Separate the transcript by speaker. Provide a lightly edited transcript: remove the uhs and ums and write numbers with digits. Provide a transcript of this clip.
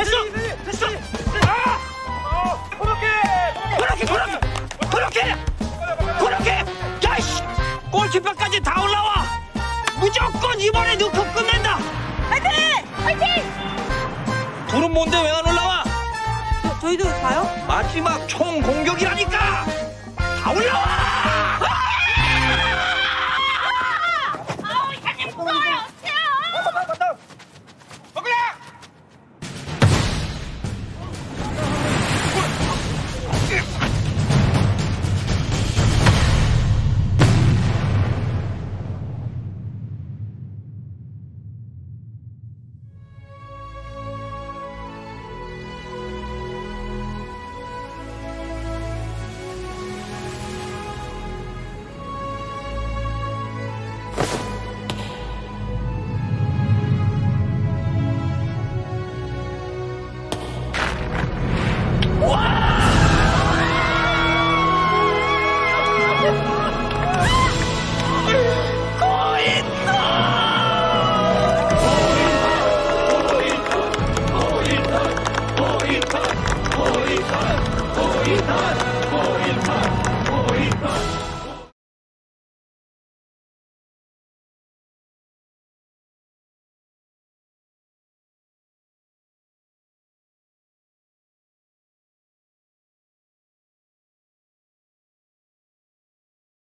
Speaker 1: 됐어! 됐어! 그렇게! 야이씨! 골키퍼까지 다 올라와! 무조건 이번에 넣고 끝낸다!
Speaker 2: 화이팅! 화이팅!
Speaker 1: 둘은 뭔데 왜 안 올라와?
Speaker 2: 저희도 가요?
Speaker 1: 마지막 총 공격이라니까! 다 올라와!
Speaker 2: 아우, 이사님 무서워요. 어떡해요?
Speaker 1: 고인탄!